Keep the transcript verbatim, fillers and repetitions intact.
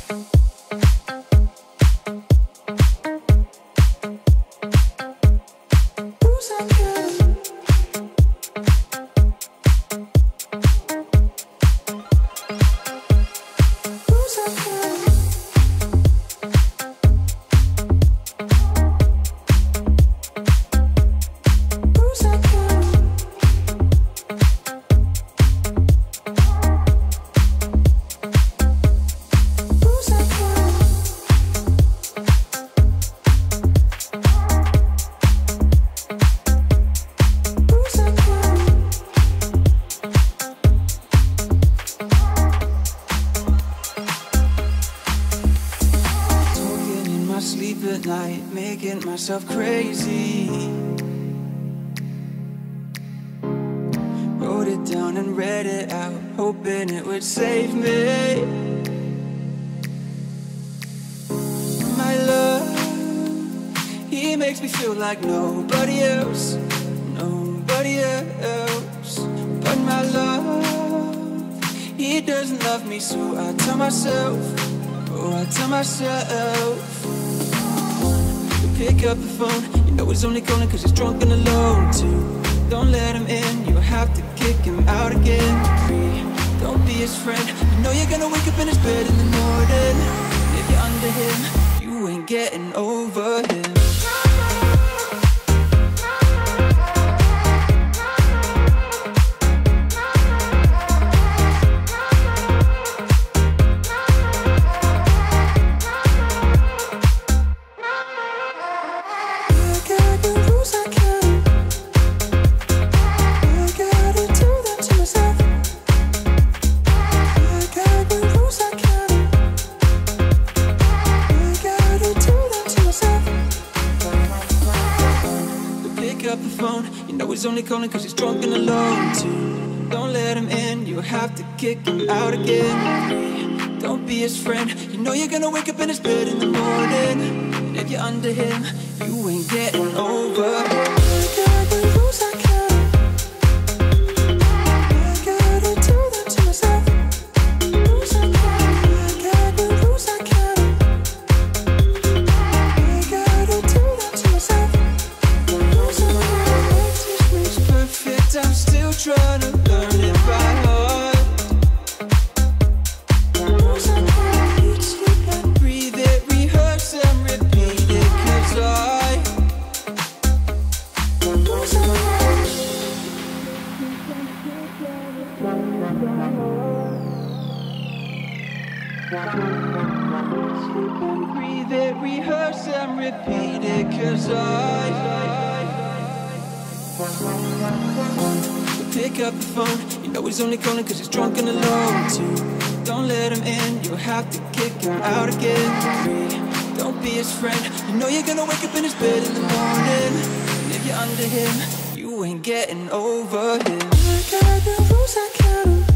Making myself crazy. Wrote it down and read it out, hoping it would save me. My love, he makes me feel like nobody else, nobody else. But my love, he doesn't love me, so I tell myself, oh, I tell myself, pick up the phone, you know he's only calling cause he's drunk and alone too. Don't let him in, you'll have to kick him out again. Three, don't be his friend, you know you're gonna wake up in his bed in the morning. If you're under him, you ain't getting over him. He's only calling cause he's drunk and alone too. Don't let him in, you'll have to kick him out again. Don't be his friend, you know you're gonna wake up in his bed in the morning. And if you're under him, you ain't getting over him. Trying to learn it by heart. Eat, sleep and breathe it, rehearse and repeat it, cause I sleep and breathe it, rehearse and repeat it, cause I pick up the phone, you know he's only calling cause he's drunk and alone too. Don't let him in, you'll have to kick him out again. Three, don't be his friend, you know you're gonna wake up in his bed in the morning. And if you're under him, you ain't getting over him. I got the rules I can't